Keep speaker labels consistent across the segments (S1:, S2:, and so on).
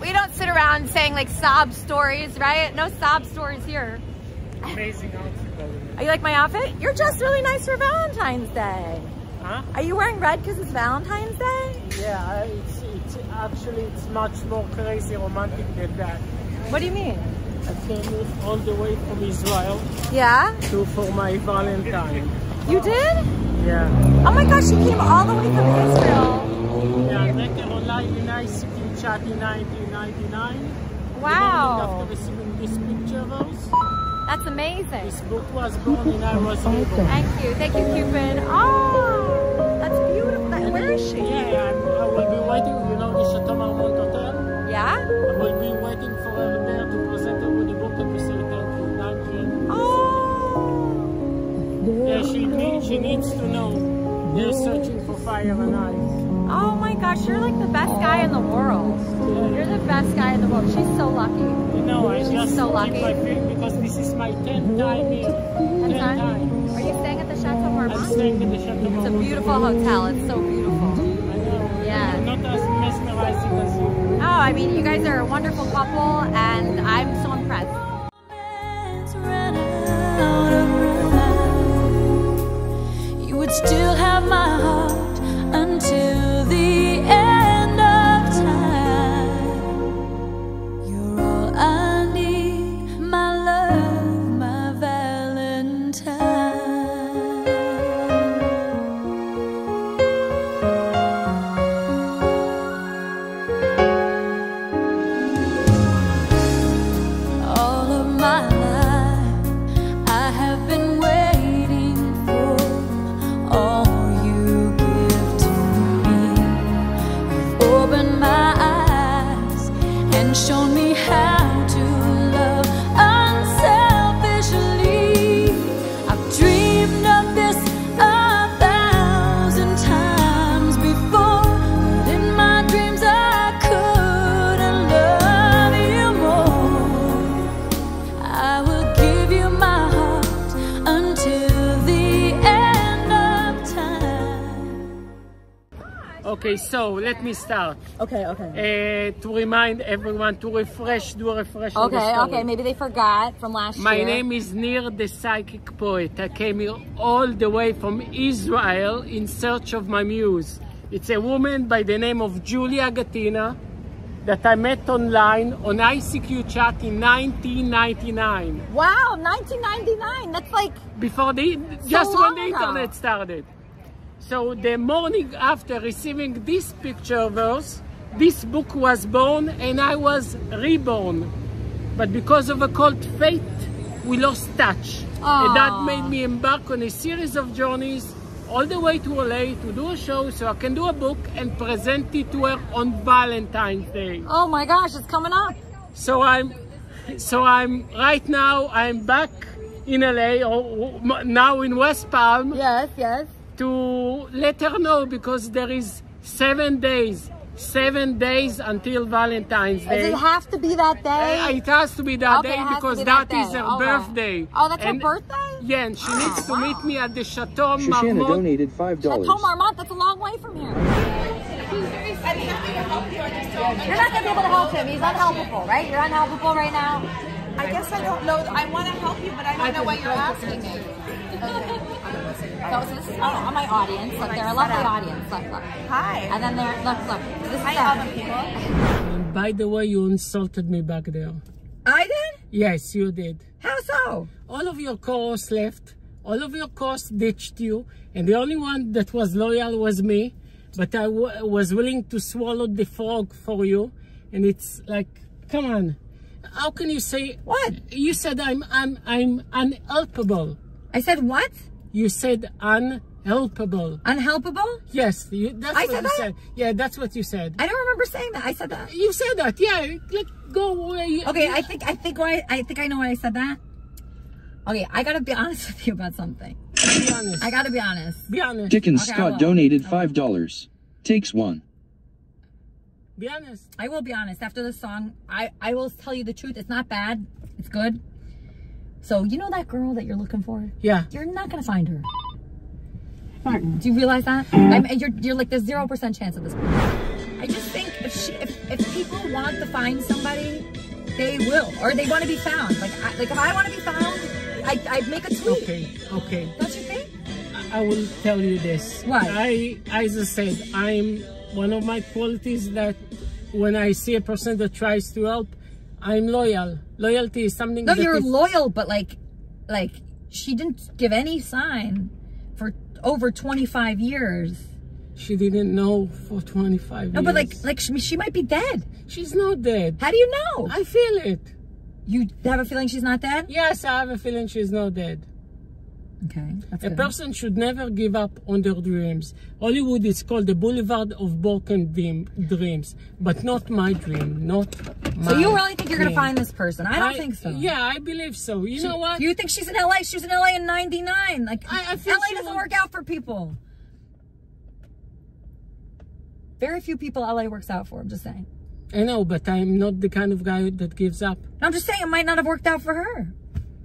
S1: We don't sit around saying like sob stories, right? No sob stories here.
S2: Amazing outfit.
S1: Are you like my outfit? You're just really nice for Valentine's Day.
S2: Huh?
S1: Are you wearing red because it's Valentine's Day?
S2: Yeah, it's actually much more crazy romantic than that.
S1: What do you mean?
S2: I came all the way from Israel.
S1: Yeah?
S2: For my Valentine.
S1: You did?
S2: Yeah.
S1: Oh my gosh, you came all the way from Israel.
S2: Yeah, I met her online in ICQ chat in 1999.
S1: Wow.
S2: After receiving this picture of us.
S1: That's amazing.
S2: This book was born and I was reborn.
S1: Thank you, Cupid. Oh, that's beautiful. Where is she?
S2: Yeah, I will be waiting. You know the Chateau Marmont Hotel?
S1: Yeah?
S2: I will be waiting for her there to present her with the book and to say thank you.
S1: Oh.
S2: Yeah, she needs to know they're searching for fire and ice.
S1: Oh my gosh, you're like the best guy in the world. You're the best guy in the world. She's so lucky.
S2: You know, I just
S1: so
S2: keep
S1: lucky.
S2: my feet because this is my 10th time here. 10 times.
S1: Are you staying at the Chateau Marmont?
S2: I'm staying at the Chateau Marmont.
S1: It's a beautiful hotel. It's so beautiful.
S2: I know.
S1: Yeah.
S2: Not as mesmerizing as you.
S1: Oh, I mean, you guys are a wonderful couple, and I'm so impressed.
S3: You would still have my heart until the end of time. You're all I need, my love, my Valentine. All of my life I have been waiting for all you give to me. You've opened my eyes and shown me how to love unselfishly. I've dreamed of this 1,000 times before, but in my dreams I couldn't love you more. I will give you my heart until the end of time.
S2: Okay, so let me start.
S1: Okay.
S2: To remind everyone to refresh, do a refresh on the story.
S1: Okay. Maybe they forgot from last year.
S2: My name is Nir, the psychic poet. I came here all the way from Israel in search of my muse. It's a woman by the name of Julia Gatina that I met online on ICQ chat in 1999.
S1: Wow, 1999. That's like
S2: Before just when
S1: long
S2: the
S1: ago.
S2: internet started. So the morning after receiving this picture of us, this book was born and I was reborn. But because of occult fate, we lost touch. And that made me embark on a series of journeys all the way to LA to do a show so I can do a book and present it to her on Valentine's Day.
S1: oh my gosh, it's coming up.
S2: So I'm right now, I'm back in LA, or now in West Palm,
S1: Yes.
S2: to let her know because there is 7 days until Valentine's Day.
S1: Does it have to be that day?
S2: It has to be that
S1: Okay, it
S2: day
S1: has to
S2: because
S1: be
S2: that
S1: that
S2: is
S1: day.
S2: her
S1: Okay.
S2: birthday.
S1: Oh, that's her
S2: And-
S1: birthday?
S2: Yeah, and she needs to meet me at the Chateau
S4: Shoshana
S2: Marmont.
S4: donated $5.
S1: Chateau Marmont, that's a long way from here. You're not going to be able to help him. He's unhelpful, right? You're unhelpful right now.
S5: I guess I don't know. I want to help you, but I don't know what you're asking me.
S1: So this is my audience. Look, they're a lovely audience. Look.
S5: Hi.
S1: And then they're, look. This is
S5: Hi,
S1: them.
S5: other people.
S2: And by the way, you insulted me back there.
S5: I did?
S2: Yes, you did.
S5: How so?
S2: All of your co-hosts left. All of your co-hosts ditched you. And the only one that was loyal was me. But I was willing to swallow the frog for you. And it's like, come on. How can you say...
S5: What?
S2: You said I'm unhelpable.
S5: I said what?
S2: You said unhelpable.
S5: Unhelpable?
S2: Yes, that's
S5: I
S2: what
S5: said
S2: you
S5: that?
S2: said. Yeah, that's what you said.
S5: I don't remember saying that. I said that.
S2: You said that, yeah. Let go away.
S5: Okay, I think I know why I said that. Okay, I gotta be honest with you about something.
S2: Be honest.
S5: I gotta be honest.
S2: Be honest.
S4: Dickens
S5: Okay, I
S4: Scott
S5: will.
S4: donated $5. Takes one.
S2: Be honest.
S5: I will be honest. After this song, I will tell you the truth. It's not bad. It's good. So, you know that girl that you're looking for?
S2: Yeah.
S5: You're not gonna find her. Martin, do you realize that? You're like, there's 0% chance of this. I just think if people want to find somebody, they will, or they want to be found. Like if I want to be found, I'd make a tweet.
S2: Okay.
S5: Don't you think?
S2: I will tell you this.
S5: What?
S2: As I said, I'm one of my qualities that when I see a person that tries to help, I'm loyal. Loyalty is something.
S5: No,
S2: that
S5: you're
S2: is,
S5: loyal, but like she didn't give any sign for over 25 years.
S2: She didn't know for 25 years.
S5: No, but like she might be dead.
S2: She's not dead.
S5: How do you know?
S2: I feel it.
S5: You have a feeling she's not dead?
S2: Yes, I have a feeling she's not dead.
S5: Okay, that's
S2: A
S5: good.
S2: person should never give up on their dreams. Hollywood is called the Boulevard of Broken Dreams, but not my dream, not my
S5: So you really think you're going to
S2: dream.
S5: find this person? I don't think so.
S2: Yeah, I believe so. You know what?
S5: Do you think she's in LA? She was in LA in 99. Like,
S2: I feel
S5: LA
S2: she
S5: doesn't
S2: will-
S5: work out for people. Very few people LA works out for, I'm just saying.
S2: I know, but I'm not the kind of guy that gives up.
S5: No, I'm just saying it might not have worked out for her.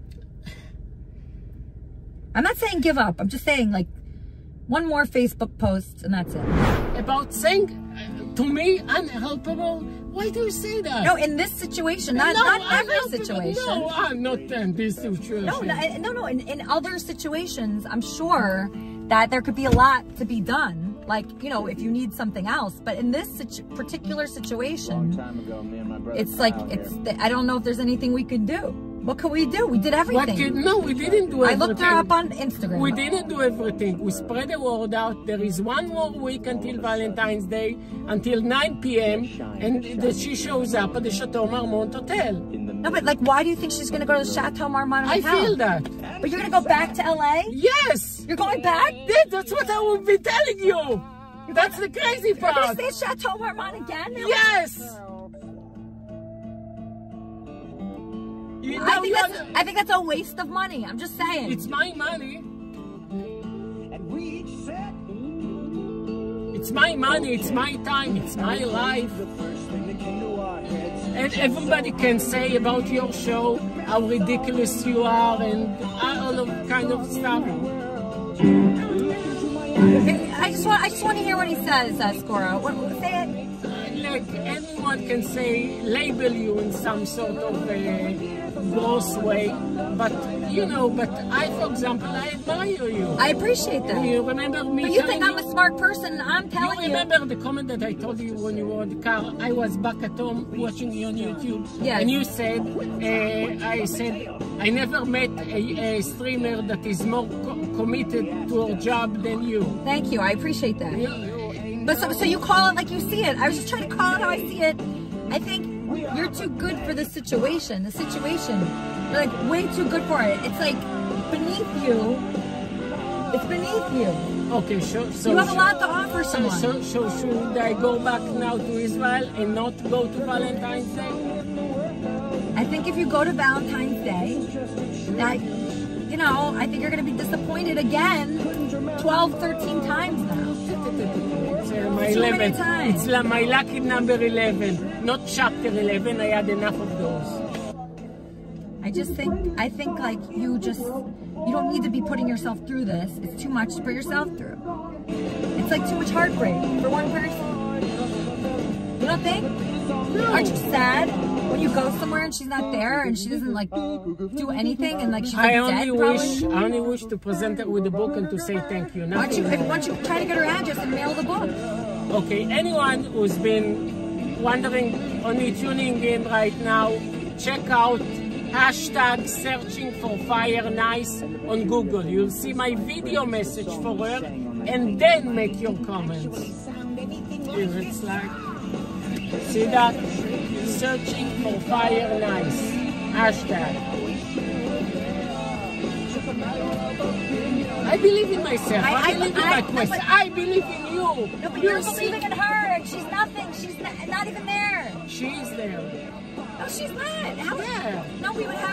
S5: I'm not saying give up. I'm just saying, like, one more Facebook post and that's it.
S2: About saying, to me, unhelpable? Why do you say that?
S5: No, in this situation, not every situation.
S2: No, I'm not in this situation.
S5: No. In other situations, I'm sure that there could be a lot to be done. Like, you know, if you need something else. But in this particular situation, it's like, I don't know if there's anything we could do. What could we do? We did everything.
S2: No, we didn't do everything.
S5: I looked her up on Instagram.
S2: We didn't do everything. We spread the word out. There is one more week until Valentine's Day, until 9 p.m. and that she shows up at the Chateau Marmont Hotel.
S5: No, but like, why do you think she's going to go to the Chateau Marmont Hotel?
S2: I feel that.
S5: But you're going to go back to LA?
S2: Yes.
S5: You're going back?
S2: Yeah, that's what I will be telling you. That's the crazy
S5: You're going
S2: part.
S5: to stay at Chateau Marmont again?
S2: Yes. You know,
S5: I think that's a waste of money. I'm just saying.
S2: it's my money. It's my money, it's my time, it's my life. And everybody can say about your show how ridiculous you are and all of kind of stuff.
S5: I just want to hear what he says, Scora. Say it.
S2: Like anyone can say, label you in some sort of gross way, but you know, but I, for example, I admire you.
S5: I appreciate that.
S2: You remember me?
S5: But you think I'm a smart person? I'm telling you.
S2: You remember the comment that I told you when you were in the car? I was back at home watching you on YouTube,
S5: yes.
S2: And you said, I said, I never met a streamer that is more committed to her job than you.
S5: Thank you. I appreciate that. But so you call it like you see it. I was just trying to call it how I see it. I think you're too good for this situation. The situation, you're like way too good for it. It's like beneath you. It's beneath you.
S2: Okay, so
S5: you have a lot to offer someone.
S2: So should I go back now to Israel and not go to Valentine's Day?
S5: I think if you go to Valentine's Day, that, you know, I think you're going to be disappointed again 12, 13 times now.
S2: It's my
S5: Too many
S2: 11.
S5: times.
S2: It's my lucky number 11, not chapter 11. I had enough of those.
S5: I think like you don't need to be putting yourself through this. It's too much to put yourself through. It's like too much heartbreak for one person. You don't think? No. Aren't you sad when you go somewhere and she's not there and she doesn't like do anything and like she's like dead probably?
S2: I only wish to present her with the book and to say thank you.
S5: Why don't you try to get her address and mail the book?
S2: Okay, anyone who's been wondering, only tuning in right now, check out hashtag searching for fire nice on Google. You'll see my video message for her and then make your comments. Here it's like, see that? Searching for fire nice. Hashtag. I believe in myself. I believe in my quest. I believe in you.
S5: No, but you're believing in her. She's nothing. She's not even there.
S2: She's there.
S5: No, she's not. How?
S2: Yeah.
S5: No, we would have.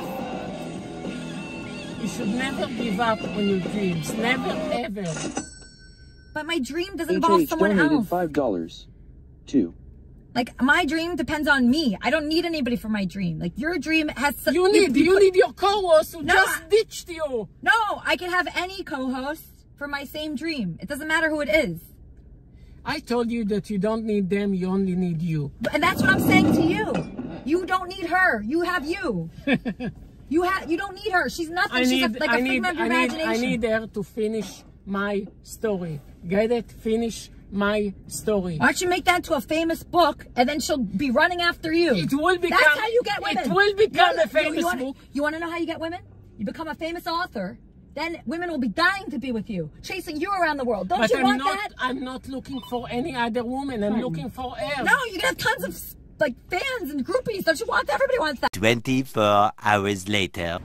S2: You should never give up on your dreams. Never, ever.
S5: But my dream doesn't involve
S4: HH
S5: someone
S4: donated
S5: else.
S4: $5. 2.
S5: Like, my dream depends on me. I don't need anybody for my dream. Like, your dream has...
S2: You need your co-host who just ditched you.
S5: No, I can have any co-host for my same dream. It doesn't matter who it is.
S2: I told you that you don't need them, you only need you.
S5: And that's what I'm saying to you. You don't need her. You have you. You don't need her. She's nothing. She's like a figment of your imagination.
S2: I need her to finish my story. Get it? Finish my story.
S5: Why don't you make that into a famous book, and then she'll be running after you?
S2: It will become.
S5: That's how you get women.
S2: It will become a famous book.
S5: You want to know how you get women? You become a famous author. Then women will be dying to be with you, chasing you around the world. Don't you want that?
S2: I'm not looking for any other woman. I'm looking for her.
S5: No, you can have tons of like fans and groupies. Don't you want that? Everybody wants that.
S6: 24 hours later.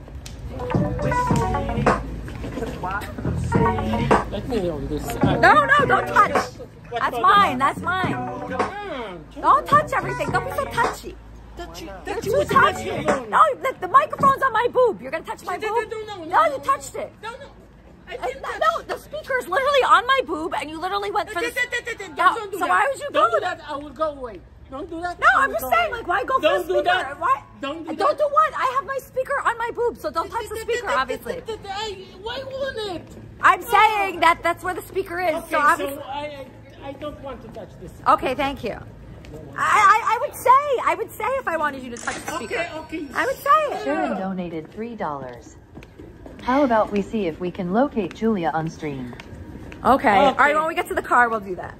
S2: Let me hold this.
S5: No, don't touch. That's mine. That's mine. Don't touch everything. Don't be so touchy. You're too touchy. No, the microphone's on my boob. You're gonna touch my boob? No, you touched it. No, the speaker's literally on my boob, and you literally went for the. So why would you go?
S2: Don't do that. I will go away. Don't do that.
S5: No, I'm just saying, like, why go for the speaker?
S2: Do that.
S5: Why?
S2: Don't do
S5: Don't do what? I have my speaker on my boob, so don't touch the speaker, obviously.
S2: Why wouldn't it?
S5: I'm saying that's where the speaker is.
S2: Okay,
S5: so obviously.
S2: I don't want to touch this.
S5: Okay, thank you. I would say if I wanted you to touch the speaker.
S2: Okay.
S5: I would say it.
S7: Sharon donated $3. How about we see if we can locate Julia on stream?
S5: Okay. All right, when we get to the car, we'll do that.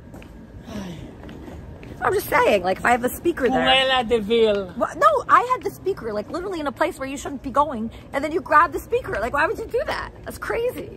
S5: I'm just saying, like, if I have the speaker there.
S2: Cruella de Vil.
S5: Well, no, I had the speaker, like, literally in a place where you shouldn't be going, and then you grab the speaker. Like, why would you do that? That's crazy.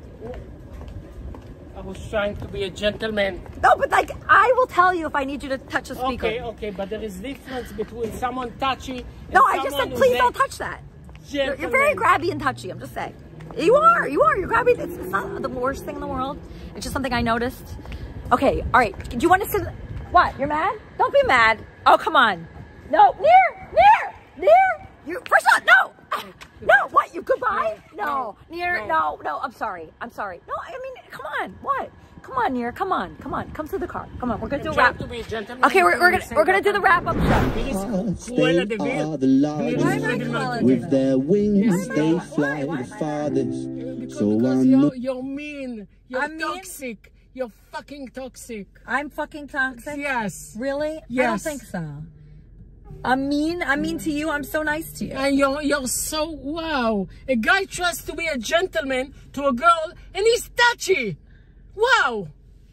S2: I was trying to be a gentleman.
S5: No, but, like, I will tell you if I need you to touch the speaker.
S2: Okay, but there is difference between someone touchy and
S5: no, I just said, please don't touch that. You're very grabby and touchy, I'm just saying. You are, you're grabby. It's not the worst thing in the world. It's just something I noticed. Okay, all right, do you want to sit? What, you're mad? Don't be mad. Oh, come on. No, near. You, first of all, no, what, you goodbye? No, near, no, I'm sorry. No, I mean, come on, what? Come on, Near, come on, come to the car. Come on, we're gonna do a wrap. Okay, we're gonna do the wrap up show.
S4: They are the largest. With their wings, they fly the farthest. So
S2: you're mean. You're toxic. You're fucking toxic.
S5: I'm fucking toxic?
S2: Yes.
S5: Really?
S2: Yes.
S5: I don't think so. I'm mean to you. I'm so nice to you.
S2: And you're so, wow. A guy tries to be a gentleman to a girl and he's touchy. Wow.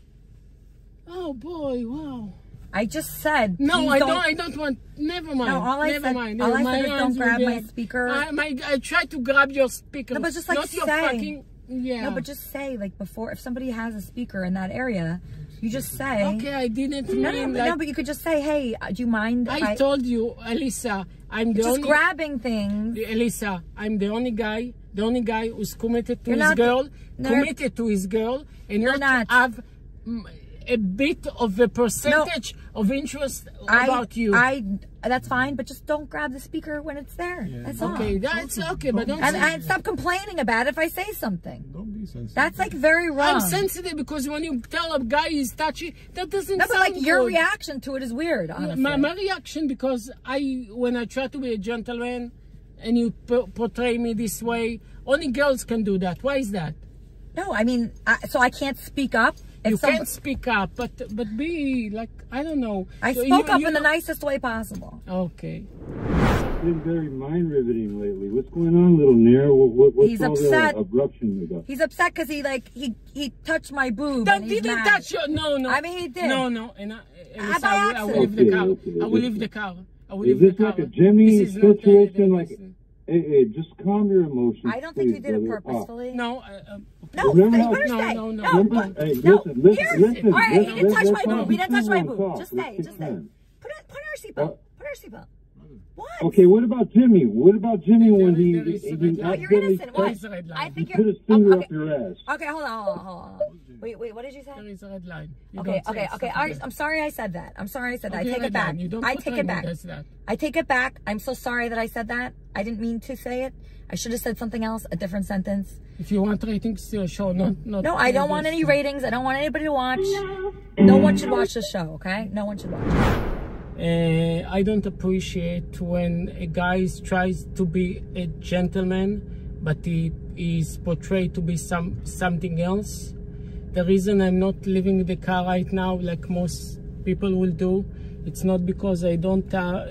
S2: Oh boy, wow.
S5: I just said.
S2: No, I don't want, never mind.
S5: No, all I said is don't grab my speaker.
S2: I tried to grab your speaker.
S5: No, but just like
S2: not your fucking, yeah.
S5: No, but just say, like, before, if somebody has a speaker in that area, you just say.
S2: Okay, I didn't mean
S5: no, but you could just say, hey, do you mind?
S2: I told you, Elisa, I'm the only.
S5: Just grabbing things.
S2: Elisa, I'm the only guy who's committed to his girl, and you're not. Have a bit of a percentage of interest about you.
S5: That's fine, but just don't grab the speaker when it's there. Yeah. That's all.
S2: Okay, that's okay, but don't.
S5: And stop complaining about it if I say something.
S8: Don't be sensitive.
S5: That's like very wrong.
S2: I'm sensitive because when you tell a guy he's touchy, that doesn't sound
S5: but like
S2: good.
S5: Your reaction to it is weird, honestly.
S2: My reaction, because when I try to be a gentleman and you portray me this way, only girls can do that. Why is that?
S5: No, I mean, so I can't speak up?
S2: You can't speak up, but be like, I don't know.
S5: I spoke up in the nicest way possible.
S2: Okay.
S8: It's been very mind-riveting lately. What's going on, little Nair? What's
S5: He's
S8: all
S5: upset.
S8: the eruption about?
S5: He's upset because he touched my boob.
S2: That didn't touch you. No.
S5: I mean, he did.
S2: No. And I will leave the car. I will leave the car.
S8: Is this like a Jimmy situation? Like, hey, just calm your emotions.
S5: I don't think you did it purposefully.
S2: No.
S5: No,
S8: remember
S5: stay.
S2: No.
S8: Hey, listen.
S5: All right, he didn't touch my boob. He didn't touch my boob. Just stay. Put on your seatbelt. Put on your seatbelt. What?
S8: Okay, what about Jimmy? What about Jimmy when he
S5: you're innocent. What? I think
S8: put his finger up your ass.
S5: Okay, hold on. Wait, what did you say?
S2: There is a red line.
S5: Okay. I'm sorry I said that.
S2: Okay,
S5: I take it back. I take it back. I take it back. I'm so sorry that I said that. I didn't mean to say it. I should have said something else, a different sentence.
S2: If you want ratings to show,
S5: no, I don't want any ratings. I don't want anybody to watch. No one should watch the show, okay? No one should watch it.
S2: I don't appreciate when a guy tries to be a gentleman, but he is portrayed to be something else. The reason I'm not leaving the car right now, like most people will do, it's not because I don't have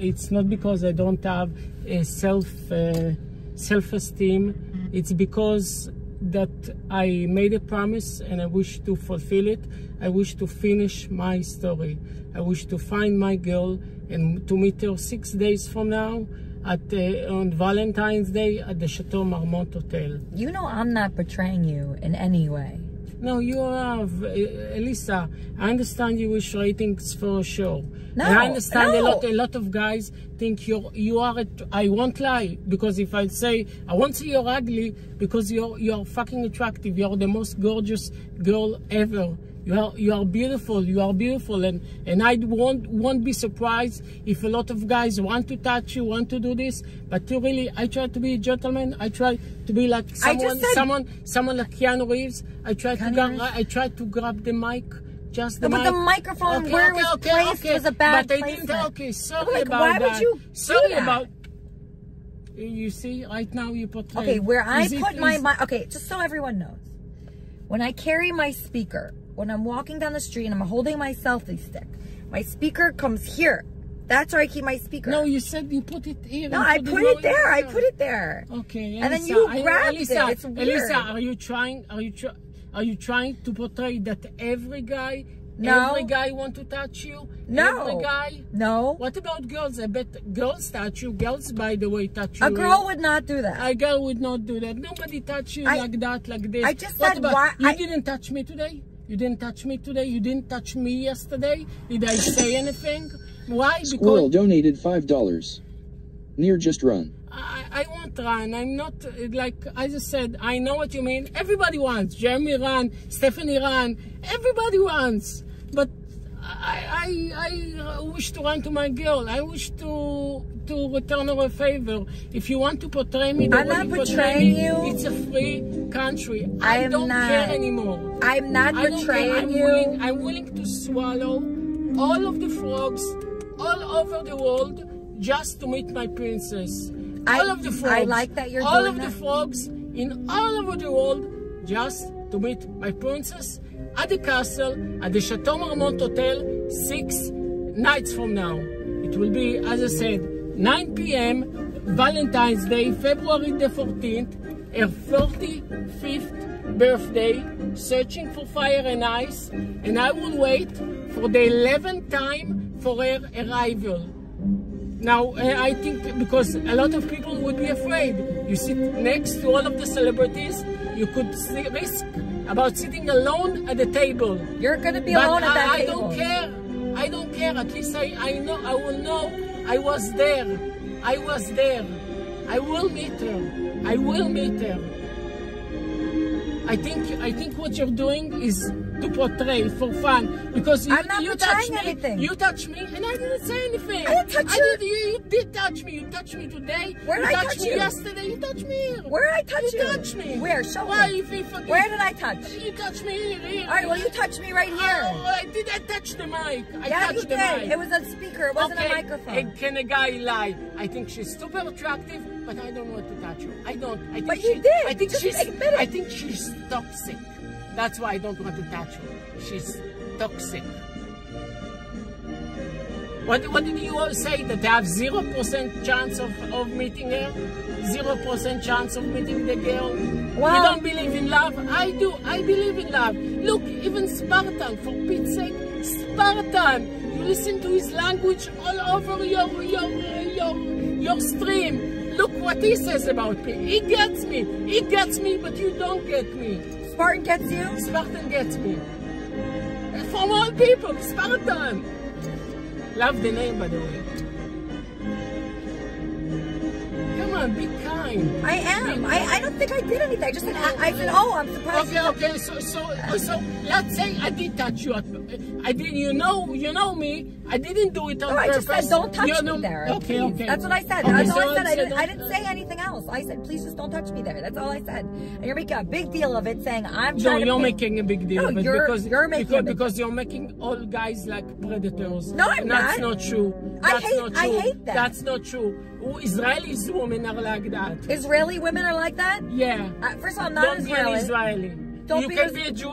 S2: a self-esteem. It's because that I made a promise and I wish to fulfill it. I wish to finish my story. I wish to find my girl and to meet her 6 days from now on Valentine's Day at the Chateau Marmont Hotel.
S5: You know I'm not betraying you in any way.
S2: No, you have, Elisa. I understand you wish ratings for a show.
S5: No,
S2: and I understand
S5: no.
S2: a lot of guys think you are. I won't lie, because if I say I won't say you're ugly, because you're fucking attractive. You're the most gorgeous girl ever. You are beautiful. You are beautiful, and I won't be surprised if a lot of guys want to touch you, want to do this. But really, I try to be a gentleman. I try to be like someone like Keanu Reeves. I try to grab the mic. Just the mic.
S5: But the microphone where it was placed was a bad placement.
S2: Okay, sorry
S5: like,
S2: about
S5: why
S2: that.
S5: Would you
S2: sorry
S5: do that?
S2: about. You see, right now you portray.
S5: Okay, where I put my okay, just so everyone knows, when I carry my speaker, when I'm walking down the street and I'm holding my selfie stick, my speaker comes here. That's where I keep my speaker.
S2: No, you said you put it here.
S5: No, I put it there. I put it there.
S2: Okay,
S5: and then you grabbed
S2: Elisa,
S5: it. It's weird.
S2: Elisa, are you trying to portray that every guy want to touch you?
S5: No.
S2: Every guy?
S5: No.
S2: What about girls? I bet girls touch you. Girls, by the way, touch you.
S5: A girl would not do that.
S2: A girl would not do that. Nobody touch you like that, like this.
S5: I just said why.
S2: You didn't touch me today? You didn't touch me today? You didn't touch me yesterday? Did I say anything? Why? Because
S9: Squirrel donated $5. Near just run.
S2: I won't run. I'm not, like I just said, I know what you mean. Everybody wants. Jeremy ran, Stephanie ran. Everybody wants. But I wish to run to my girl. I wish to return her a favor. If you want to portray me the way you portray me, it's a free country. I don't care anymore.
S5: I'm not betraying you.
S2: I'm willing to swallow all of the frogs all over the world just to meet my princess. All of the frogs. I like that you're doing that. All of the frogs in all over the world just to meet my princess at the castle, at the Chateau Marmont Hotel, 6 nights from now. It will be, as I said, 9 p.m. Valentine's Day, February the 14th, her 45th birthday, searching for fire and ice, and I will wait for the 11th time for her arrival. Now, I think because a lot of people would be afraid. You sit next to all of the celebrities, you could risk about sitting alone at the table.
S5: You're going to be alone at that table.
S2: I don't care. I don't care. At least I know. I will know I was there. I was there. I will meet her. I will meet her. I think what you're doing is to portray for fun, because you touch me,
S5: anything.
S2: You touch me, and I didn't say anything.
S5: I didn't touch you.
S2: You did touch me. You touched me today.
S5: Where did I touch you?
S2: Yesterday. You touched me here.
S5: Where did I touch you?
S2: You touched me.
S5: Where? Show me. Where did I touch?
S2: You touched me here.
S5: All right. Well, you touched me right here.
S2: Oh, I touch the mic. I touched the mic.
S5: It was a speaker. It wasn't a microphone.
S2: And can a guy lie? I think she's super attractive, but I don't want to touch her. I don't. I think
S5: but you did.
S2: I think
S5: admit it.
S2: I think she's toxic. That's why I don't want to touch her. She's toxic. What did you all say? That they have 0% chance of meeting her? 0% chance of meeting the girl? Well, you don't believe in love? I do. I believe in love. Look, even Spartan, for Pete's sake, Spartan. You listen to his language all over your stream. Look what he says about me. He gets me. He gets me, but you don't get me.
S5: Spartan gets you?
S2: Spartan gets me. From all people, Spartan. Love the name, by the way. Come on, be kind.
S5: I am. I don't think I did anything. I just said, oh, I'm surprised.
S2: Okay. So let's say I did touch you. I did. You know me. I didn't do it on purpose.
S5: I just said, don't touch me there.
S2: Okay.
S5: That's what I said. That's all I said. I didn't say anything else. I said, please just don't touch me there. That's all I said. And you're making a big deal of it, saying I'm trying to.
S2: No, you're making a big deal of it
S5: because you're
S2: making all guys like predators.
S5: No, I'm
S2: not. That's not true.
S5: I hate that.
S2: That's not true. Israeli women are like that.
S5: Israeli women are like that?
S2: Yeah.
S5: First of all, I'm not Israeli.
S2: Don't be Israeli. You can be a Jewish.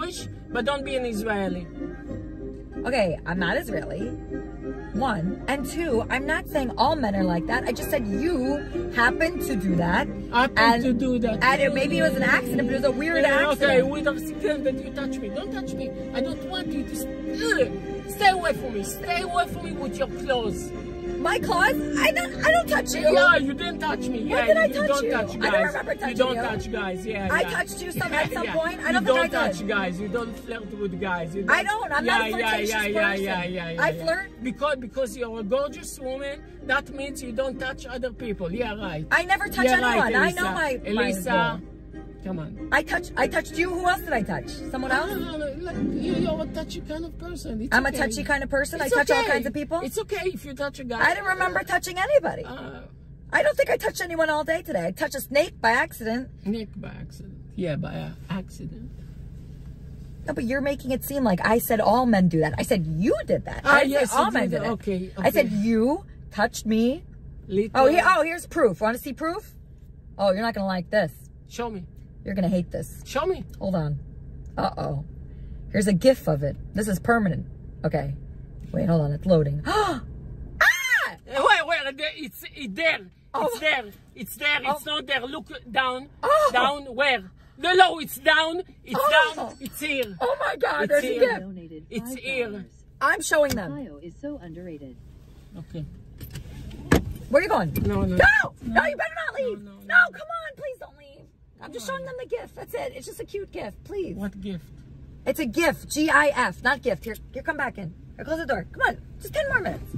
S2: but don't be an Israeli.
S5: Okay, I'm not Israeli. One. And two, I'm not saying all men are like that. I just said you happened to do that.
S2: And
S5: maybe it was an accident, but it was a weird accident.
S2: Okay, we don't suggest that you touch me. Don't touch me. I don't want you to... Stay away from me. Stay away from me with your clothes.
S5: My clothes? I don't touch you.
S2: Yeah, you didn't touch me.
S5: When did I touch you?
S2: Touch guys.
S5: I don't remember touching you.
S2: You don't touch guys. Yeah,
S5: I touched you at some point. I don't think I did.
S2: You don't touch guys. You don't flirt with guys.
S5: I don't. I'm not a flirtatious person. I flirt.
S2: Because you're a gorgeous woman, that means you don't touch other people. Yeah, right.
S5: I never touch anyone.
S2: Right,
S5: I know my
S2: Elisa. Come on.
S5: I touched you. Who else did I touch? Someone else?
S2: No. You're a touchy kind of person.
S5: I'm a touchy kind of person. I touch all kinds of people.
S2: It's okay if you touch a guy.
S5: I don't remember touching anybody. I don't think I touched anyone all day today. I touched a snake by accident.
S2: Snake by accident. Yeah, by accident.
S5: No, but you're making it seem like I said all men do that. I said you did that. I didn't say all men did it.
S2: Okay.
S5: I said you touched me. Here's proof. Want to see proof? Oh, you're not going to like this.
S2: Show me.
S5: You're going to hate this.
S2: Show me.
S5: Hold on. Uh-oh. Here's a GIF of it. This is permanent. Okay. Wait, hold on. It's loading. Ah!
S2: Wait. It's there. It's there. It's there. It's not there. Look down. Down. Where? No, it's down. It's down. It's here.
S5: Oh my God. There's a GIF.
S2: It's here.
S5: I'm showing them.
S7: Ohio is so underrated.
S2: Okay.
S5: Where are you going?
S2: No.
S5: No, you better not leave. No, come on. Please don't leave. I'm just showing them the gift. That's it. It's just a cute gift. Please.
S2: What gift?
S5: It's a gift. G-I-F. Not gift. Here, come back in. Here, close the door. Come on. Just 10 more minutes.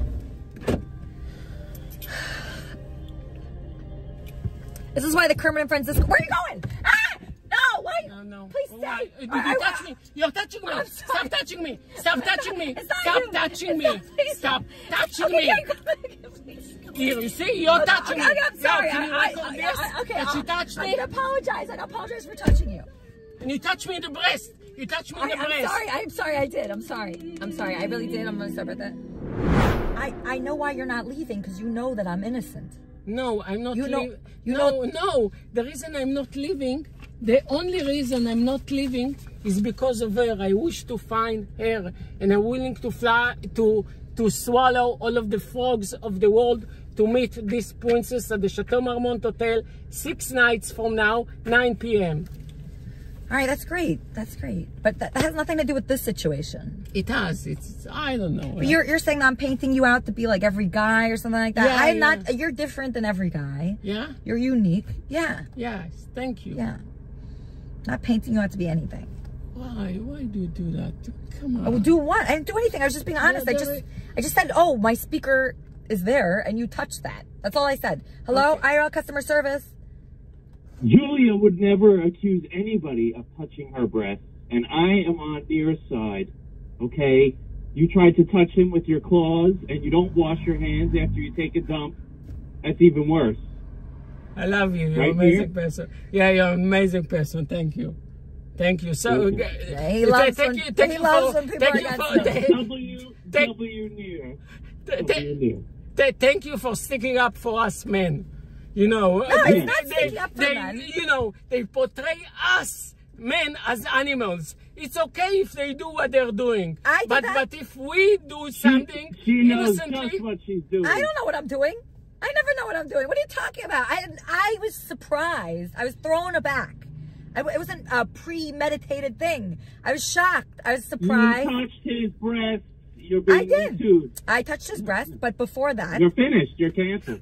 S5: This is why the Kermit and Friends... Where are you going? Ah! No, wait.
S2: No.
S5: Please stay.
S2: Did you touch me? You're touching me. Stop touching me. Stop touching me. Stop touching me. Stop touching me. You see, you're touching me.
S5: I'm sorry.
S2: She touched me.
S5: I apologize. I apologize for touching you.
S2: And you touched me in the breast. You touched me in the breast.
S5: I'm sorry. I did. I'm sorry. I really did. I'm going to stop at that. I know why you're not leaving, because you know that I'm innocent.
S2: No, I'm not leaving. No. The reason I'm not leaving, the only reason I'm not leaving is because of her. I wish to find her, and I'm willing to fly to swallow all of the frogs of the world to meet this princess at the Chateau Marmont Hotel 6 nights from now, 9 p.m.
S5: All right, that's great. That's great. But that has nothing to do with this situation.
S2: It has. I don't know.
S5: But you're saying I'm painting you out to be like every guy or something like that. Yeah, I'm not. You're different than every guy.
S2: Yeah?
S5: You're unique. Yeah.
S2: Yes, thank you.
S5: Yeah. Not painting you out to be anything.
S2: Why? Why do you do that? Come on.
S5: Oh, do what? I didn't do anything. I was just being honest. I just said, oh, my speaker is there, and you touched that. That's all I said. Hello, IRL customer service.
S8: Julia would never accuse anybody of touching her breasts, and I am on your side, okay? You tried to touch him with your claws, and you don't wash your hands after you take a dump. That's even worse.
S2: I love you. You're an amazing person. Yeah, you're an amazing person. Thank you. Thank you. So,
S5: he loves when people are against him.
S2: Thank you for sticking up for us men. You know,
S5: no, it's not sticking up for men.
S2: You know, they portray us men as animals. It's okay if they do what they're doing. But if we do something
S8: she knows
S2: innocently,
S8: just what she's doing.
S5: I don't know what I'm doing. I never know what I'm doing. What are you talking about? I was surprised. I was thrown aback. It wasn't a premeditated thing. I was shocked. I was surprised.
S8: You touched his breast. You're being YouTube.
S5: I touched his breast, but before that...
S8: You're finished. You're canceled.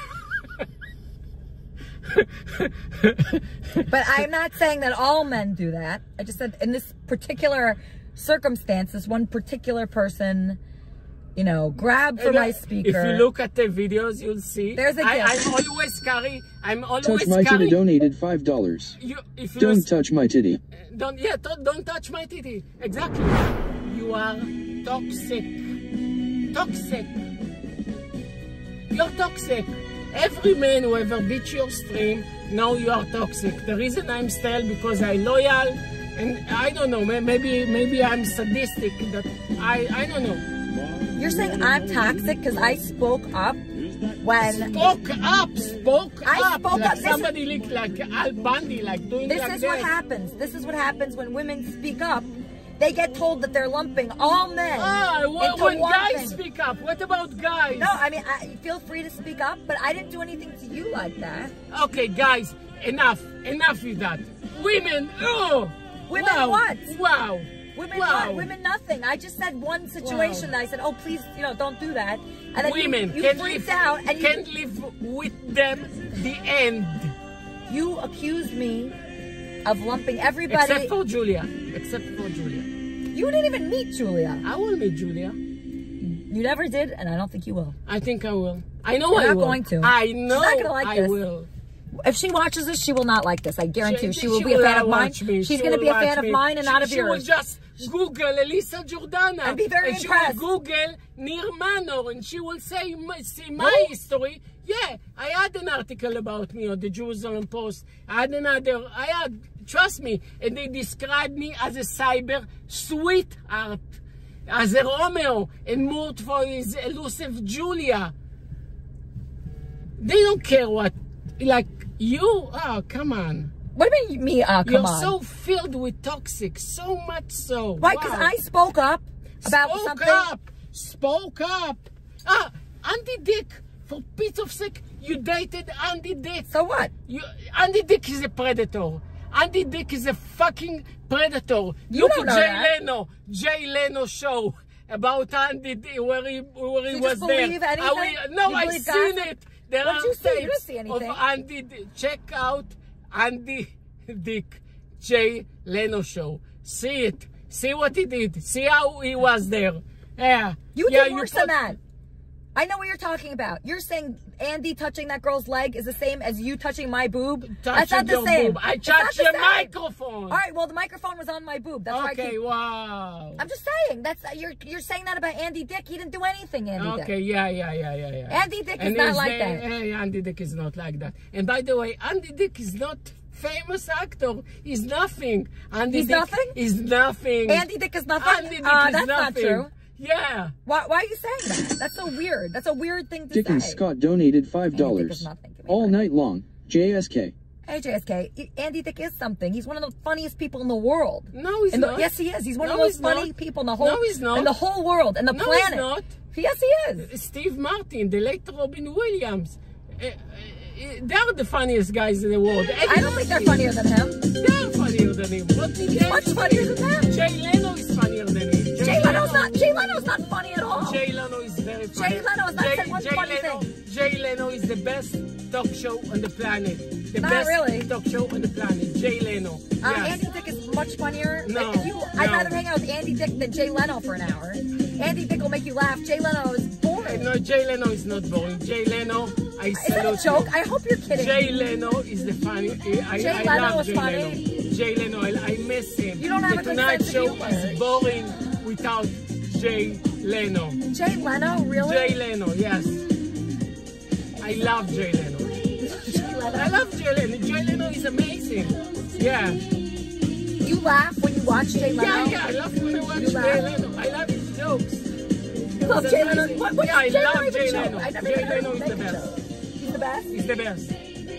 S5: But I'm not saying that all men do that. I just said in this particular circumstance, this one particular person, you know, grabbed for my speaker.
S2: If you look at the videos, you'll see.
S5: There's a gift.
S2: I'm always
S9: Touch my titty donated $5. Don't touch my titty.
S2: Don't touch my titty. Exactly. You are toxic. Toxic. You're toxic. Every man who ever beat your stream know you are toxic. The reason I'm still because I'm loyal, and I don't know, maybe I'm sadistic. That I don't know.
S5: You're saying I'm toxic because I spoke up when...
S2: Spoke up!
S5: I spoke up.
S2: Somebody looked like Al Bundy, like doing
S5: this
S2: like
S5: is what happens. This is what happens when women speak up they get told that they're lumping all men into
S2: when
S5: one
S2: guys
S5: thing.
S2: speak up, what about guys?
S5: No, I mean, feel free to speak up, but I didn't do anything to you like that.
S2: Okay, guys, enough with that. Women,
S5: Women what?
S2: Wow.
S5: Women
S2: wow.
S5: what? Women nothing. I just said one situation that I said, oh, please, you know, don't do that. And then
S2: women
S5: you
S2: can't
S5: freaked
S2: live,
S5: out and
S2: can't live with them the end.
S5: You accused me of lumping everybody.
S2: Except for Julia. Except for Julia.
S5: You didn't even meet Julia.
S2: I will meet Julia.
S5: You never did, and I don't think you will.
S2: I think I will. I know
S5: You're
S2: I
S5: not
S2: will.
S5: going to.
S2: I know
S5: She's not gonna like
S2: I
S5: this.
S2: will.
S5: If she watches this, she will not like this. I guarantee you. She will be a
S2: will
S5: fan of mine.
S2: watch me.
S5: She's
S2: She
S5: going to
S2: will
S5: be a
S2: watch
S5: fan of
S2: me.
S5: mine and not of
S2: She
S5: yours.
S2: will just Google Elisa Jordana.
S5: And be very
S2: and
S5: impressed.
S2: She will Google Nir Manor and she will say, see my history. Yeah, I had an article about me on the Jerusalem Post. Trust me, and they described me as a cyber sweetheart, as a Romeo, and mourned for his elusive Julia. They don't care what, like, you, oh, come on.
S5: What do you mean, come
S2: You're
S5: on?
S2: so filled with toxic, so much so.
S5: Why? Because I spoke up about something.
S2: Spoke up. Andy Dick, for Pete's of sake, you dated Andy Dick.
S5: So what?
S2: Andy Dick is a predator. Andy Dick is a fucking predator.
S5: You
S2: Look
S5: don't
S2: at
S5: know
S2: Jay Leno show about Andy Dick, where he was
S5: just
S2: there.
S5: believe anything?
S2: No,
S5: You
S2: I
S5: believe
S2: seen
S5: gossip?
S2: it. There
S5: What'd
S2: are
S5: you see? You
S2: tapes
S5: didn't see anything.
S2: of Andy Dick. Check out Andy Dick, Jay Leno show. See it. See what he did. See how he was there. Yeah.
S5: You did worse than that. I know what you're talking about. You're saying Andy touching that girl's leg is the same as you touching my boob? That's not the same.
S2: Boob. I touched your microphone.
S5: All right, well, the microphone was on my boob. That's why
S2: okay, wow.
S5: I'm just saying. That's you're saying that about Andy Dick. He didn't do anything, Andy Dick.
S2: Okay, yeah.
S5: Andy Dick is not like that.
S2: Hey, Andy Dick is not like that. And by the way, Andy Dick is not famous actor. He's nothing.
S5: He's nothing?
S2: Is nothing.
S5: Andy Dick is nothing?
S2: Andy Dick is
S5: that's
S2: nothing.
S5: not true.
S2: Yeah.
S5: Why are you saying that? That's so weird. That's a weird thing to
S9: Dick
S5: say.
S9: and Scott donated $5. All night long. JSK.
S5: Hey, JSK. Andy Dick is something. He's one of the funniest people in the world.
S2: No, he's not.
S5: Yes, he is. He's one of the most funny people in the whole,
S2: he's not.
S5: in the whole world, and the planet.
S2: He's not.
S5: Yes, he is.
S2: Steve Martin, the late Robin Williams. They're the funniest guys in the world.
S5: I don't think they're funnier than him.
S2: They're funnier than him.
S5: He's much funnier than them.
S2: Jay Leno is funnier than him.
S5: Jay Leno's not funny at all.
S2: Jay Leno is very funny.
S5: Jay Leno has not said one funny thing.
S2: Jay Leno is the best talk show on the planet. The
S5: Not
S2: best
S5: really.
S2: talk show on the planet. Jay Leno. Yes.
S5: Andy Dick is much funnier.
S2: No,
S5: I'd rather hang out with Andy Dick than Jay Leno for an hour. Andy Dick will make you laugh. Jay Leno is boring.
S2: No, Jay Leno is not boring. Jay Leno, I
S5: Is that a
S2: salute
S5: joke?
S2: you.
S5: I hope you're kidding.
S2: Jay Leno is the funny. I love Jay
S5: funny.
S2: Leno. Jay Leno, I miss him.
S5: You don't have
S2: the
S5: a good
S2: Tonight
S5: sense of
S2: Show
S5: humor.
S2: is boring without Jay Leno.
S5: Jay Leno, really?
S2: Jay Leno, yes. I love Jay Leno. I love Jay Leno. Jay Leno is amazing. Yeah.
S5: You laugh when you watch Jay Leno?
S2: Yeah, I love when I watch Jay Leno. I love his jokes.
S5: You love Jay Leno? What
S2: I
S5: is Jay
S2: love
S5: Leno
S2: Jay
S5: even
S2: Leno.
S5: show? I never
S2: Jay
S5: even heard
S2: Leno
S5: him
S2: is the
S5: make a
S2: best.
S5: show. He's the best?
S2: He's the best.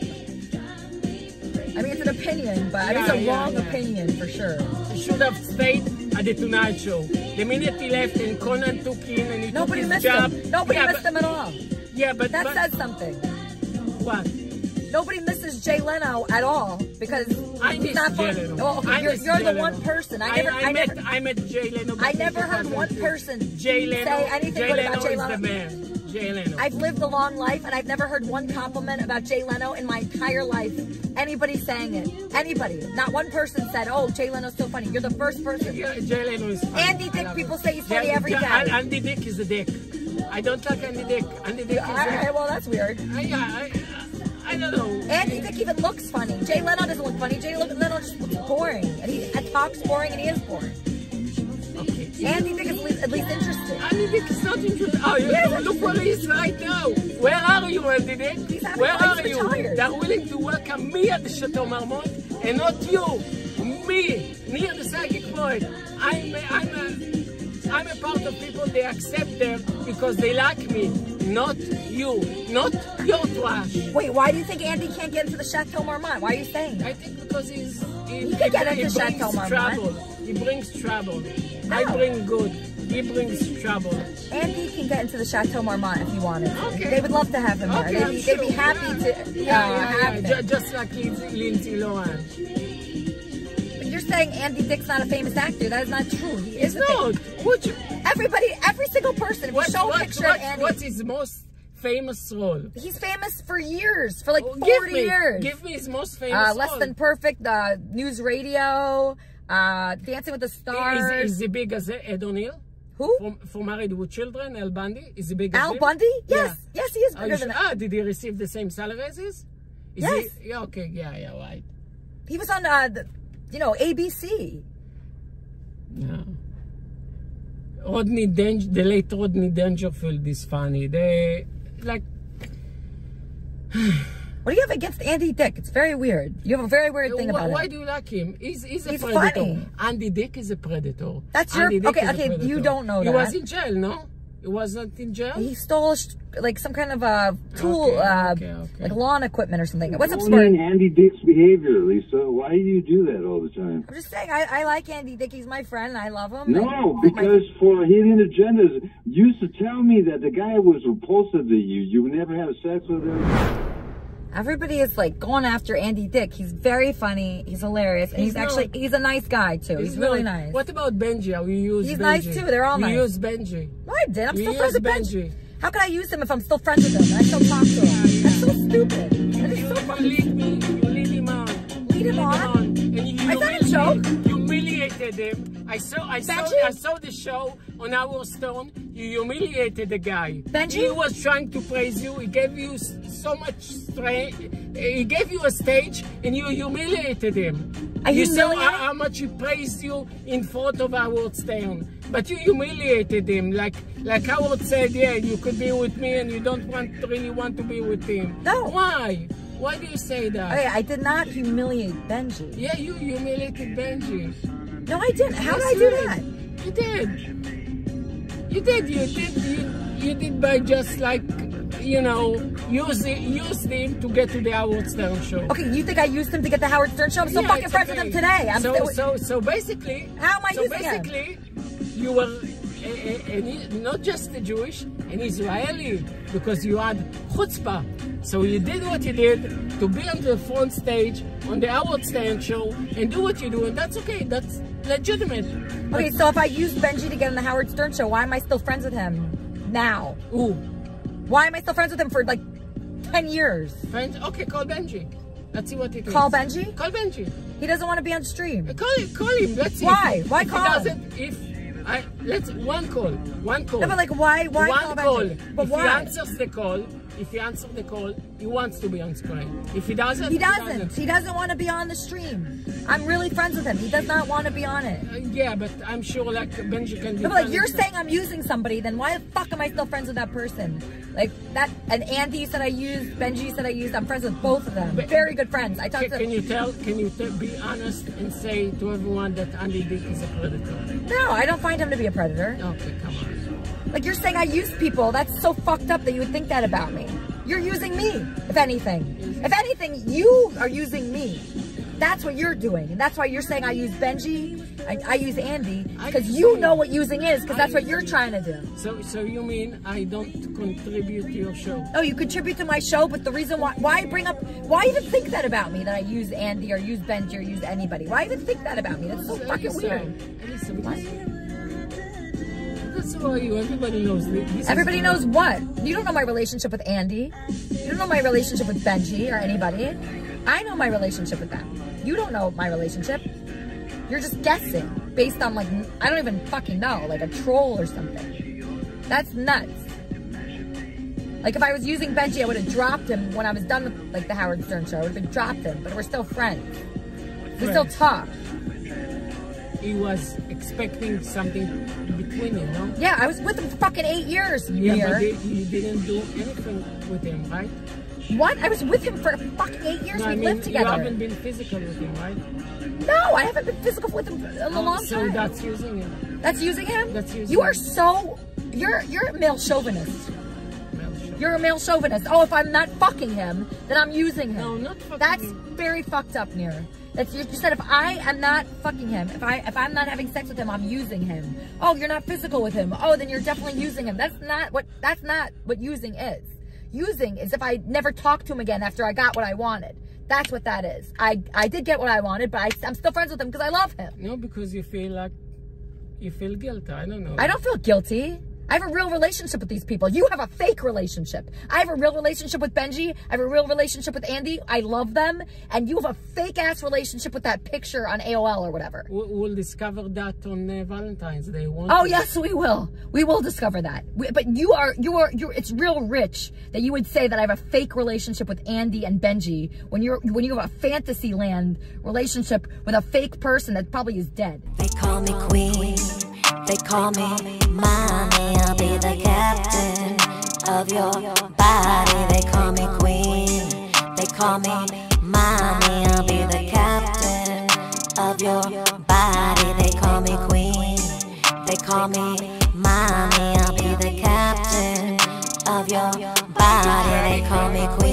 S5: I mean, it's an opinion, but it's a wrong opinion for sure.
S2: He should have stayed at the Tonight Show. The minute he left and Conan took in and he
S5: Nobody
S2: took his
S5: missed
S2: job.
S5: him. Nobody missed him at all.
S2: Yeah, but
S5: That says something.
S2: What?
S5: Nobody misses Jay Leno at all because
S2: I
S5: he's
S2: miss
S5: not
S2: Jay
S5: fun.
S2: Leno.
S5: Oh, okay, you're the one person. I
S2: met Jay Leno.
S5: I never heard one person
S2: Jay Leno,
S5: say anything good about Jay
S2: is
S5: Leno.
S2: the man. Jay Leno.
S5: I've lived a long life and I've never heard one compliment about Jay Leno in my entire life. Anybody saying it. Anybody. Not one person said, oh, Jay Leno's so funny. You're the first person.
S2: Yeah, Jay Leno is funny.
S5: Andy Dick, people say he's funny every day.
S2: Andy Dick is a dick. I don't like Andy Dick. Andy Dick is
S5: Alright, well, that's weird.
S2: I don't know.
S5: Andy Dick even looks funny. Jay Leno doesn't look funny. Jay Leno just looks boring. And he talks boring and he is boring.
S2: Okay.
S5: Andy Dick is at least interesting.
S2: Andy Dick is not interesting. Oh, look where he is right now. Where are you, Andy Dick? Where are you? They're willing to welcome me at the Chateau Marmont and not you. Me, near the psychic void. I'm a I'm a part of people, they accept them because they like me, not you, not your trash.
S5: Wait, why do you think Andy can't get into the Chateau Marmont? Why are you saying that?
S2: I think because he
S5: can get into Chateau Marmont.
S2: Trouble. He brings trouble.
S5: No.
S2: I bring good. He brings trouble.
S5: Andy can get into the Chateau Marmont if he wanted.
S2: Okay.
S5: They would love to have him there.
S2: Okay,
S5: They'd be happy to have him.
S2: Just like Lindsay Lohan.
S5: But you're saying Andy Dick's not a famous actor. That is not true. He is
S2: not.
S5: Every single person. If you show a picture of Andy.
S2: What's his most famous role?
S5: He's famous for years, for like 40 years.
S2: Give me his most famous
S5: Less
S2: role.
S5: Than Perfect, News Radio, Dancing with the Stars.
S2: Is he big as Ed O'Neill?
S5: Who?
S2: For Married with Children, Al Bundy? Is he big as
S5: Al
S2: him?
S5: Bundy? Yes. Yeah. Yes, he is bigger than that.
S2: Did he receive the same salary as his?
S5: Yes.
S2: Yeah, okay, yeah, right.
S5: He was on, ABC.
S2: Yeah. The late Rodney Dangerfield is funny. They, like...
S5: What do you have against Andy Dick? It's very weird. You have a very weird thing about him.
S2: Why do you like him? He's a predator.
S5: Funny.
S2: Andy Dick is a predator.
S5: That's your... Okay, you don't know that.
S2: He was in jail, no? He wasn't in jail?
S5: He stole, like, some kind of tool, like lawn equipment or something. What's up,
S10: I
S5: Sport?
S10: mean Andy Dick's behavior, Lisa. Why do you do that all the time?
S5: I'm just saying, I like Andy Dick. He's my friend. I love him.
S10: No, because for hidden agendas, you used to tell me that the guy was repulsive to you. You would never have sex with him.
S5: Everybody is like going after Andy Dick. He's very funny. He's hilarious. And he's a nice guy too. He's really nice.
S2: What about Benji? How you use
S5: He's
S2: Benji?
S5: nice too. They're all nice.
S2: You use Benji.
S5: No, I did. I'm still friends with Benji.
S2: Benji.
S5: How can I use him if I'm still friends with him? And I still talk to him. That's so stupid. That is so fucking stupid.
S2: You lead him on.
S5: Lead him on?
S2: And
S5: Is that a joke?
S2: You humiliated him. I saw the show on Our Stone. You humiliated the guy.
S5: Benji?
S2: He was trying to praise you. He gave you so much strength. He gave you a stage and you humiliated him. You saw how much he praised you in front of Howard Stern. But you humiliated him. Like Howard said, yeah, you could be with me and you don't really want to be with him.
S5: No.
S2: Why? Why do you say that?
S5: Okay, I did not humiliate Benji.
S2: Yeah, you humiliated Benji.
S5: No, I didn't. How did I do that?
S2: You did. You did by just like, you know, use him to get to the Howard Stern show.
S5: Okay, you think I used him to get the Howard Stern show? I'm still fucking friends with him today.
S2: So basically,
S5: how am I using
S2: him? You were not just a Jewish, an Israeli, because you had chutzpah. So you did what you did to be on the front stage on the Howard Stern show and do what you do, and that's okay. That's legitimate.
S5: Okay, so if I used Benji to get on the Howard Stern show, why am I still friends with him now?
S2: Ooh.
S5: Why am I still friends with him for like 10 years?
S2: Friends? Okay, call Benji. Let's see what he thinks.
S5: Call Benji?
S2: Call Benji.
S5: He doesn't want to be on stream.
S2: Call him. Let's see.
S5: Why? Why call him?
S2: Let's one call.
S5: No, but like why call Benji? But why?
S2: If he answers the call, he wants to be on screen. If he doesn't,
S5: he doesn't. He doesn't want to be on the stream. I'm really friends with him. He does not want to be on it.
S2: Yeah, but I'm sure like Benji can be.
S5: No, but like you're saying I'm using somebody, then why the fuck am I still friends with that person? Like that, and Andy said I used, Benji said I used. I'm friends with both of them. Very good friends. I talked to.
S2: Can you be honest and say to everyone that Andy Dick is a predator?
S5: No, I don't find him to be a predator.
S2: Okay, come on.
S5: Like you're saying I use people. That's so fucked up that you would think that about me. You're using me, if anything. If anything, you are using me. That's what you're doing. And that's why you're saying I use Benji, I use Andy, because you know what using is, because that's what you're trying to do.
S2: So you mean I don't contribute to your show?
S5: No, you contribute to my show, but the reason why even think that about me, that I use Andy or use Benji or use anybody? Why even think that about me? That's so fucking weird.
S2: That's why everybody knows this.
S5: Everybody knows what? You don't know my relationship with Andy. You don't know my relationship with Benji or anybody. I know my relationship with them. You don't know my relationship. You're just guessing based on like, I don't even fucking know, like a troll or something. That's nuts. Like if I was using Benji, I would have dropped him when I was done with like the Howard Stern show. I would have dropped him, but we're still friends. We still talk.
S2: He was expecting something between you, no?
S5: Yeah, I was with him for fucking 8 years.
S2: Yeah, but you didn't do anything with him, right?
S5: What? I was with him for fucking 8 years.
S2: No,
S5: we lived together.
S2: You haven't been physical with him, right?
S5: No, I haven't been physical with him in a long time.
S2: So that's using him.
S5: That's using him?
S2: That's using
S5: You are
S2: him.
S5: so, you're a male chauvinist. You're a male chauvinist. Oh, if I'm not fucking him, then I'm using him.
S2: No, not fucking
S5: That's
S2: him.
S5: very fucked up, Nir. That's, you said if I am not fucking him, if I'm not having sex with him, I'm using him. Oh, you're not physical with him. Oh, then you're definitely using him. That's not what using is. Using is if I never talk to him again after I got what I wanted. That's what that is. I did get what I wanted, but I'm still friends with him because I love him.
S2: No, because you feel guilty. I don't know.
S5: I don't feel guilty. I have a real relationship with these people. You have a fake relationship. I have a real relationship with Benji. I have a real relationship with Andy. I love them. And you have a fake-ass relationship with that picture on AOL or whatever.
S2: We'll discover that on Valentine's Day.
S5: Oh, yes, we will. We will discover that. But it's real rich that you would say that I have a fake relationship with Andy and Benji when you have a fantasy land relationship with a fake person that probably is dead.
S3: They call me queen, they call me mommy, I'll be the captain of your body. They call me queen, they call me mommy, I'll be the captain of your body. They call me queen, they call me mommy, I'll be the captain of your body. They call me queen.